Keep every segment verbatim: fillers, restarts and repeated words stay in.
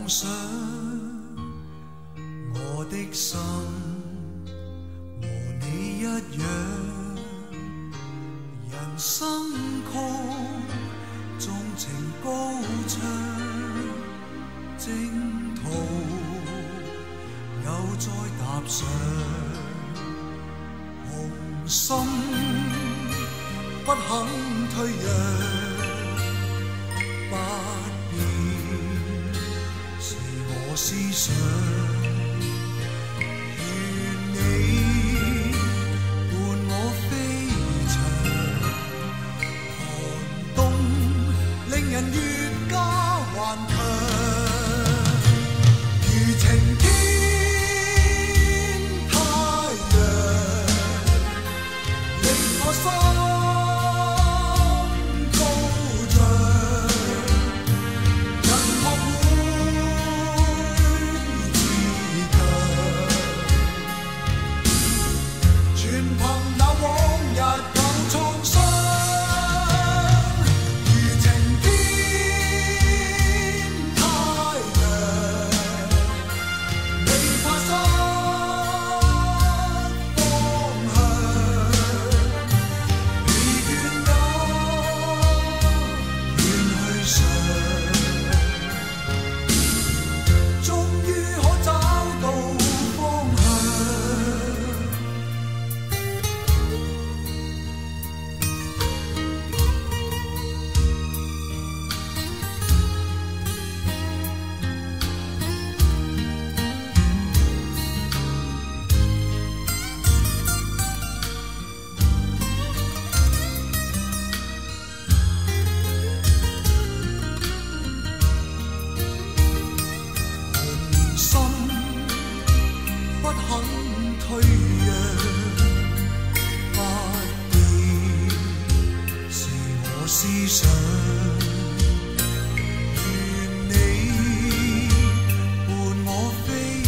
想，我的心和你一样，人生曲纵情高唱，征途又再踏上，雄心不肯退让。不变是我思想，愿你伴我飛翔，寒冬令人越加頑強，如晴天太陽，令我心退讓，不變是我思想，願你伴我飛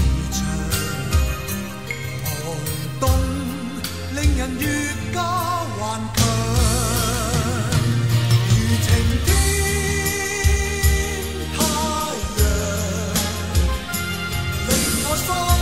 翔，寒冬令人越加頑強，如晴天太陽，令我心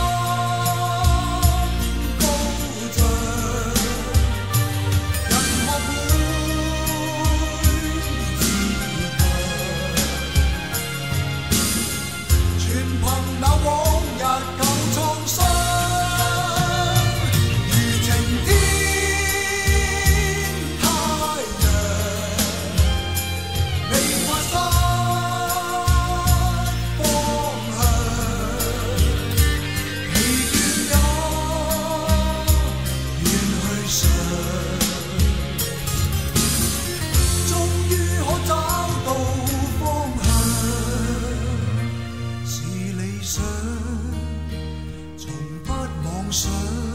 想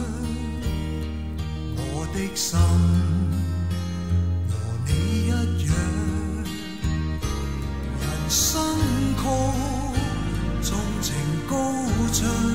我的心和你一樣，人生曲縱情高唱。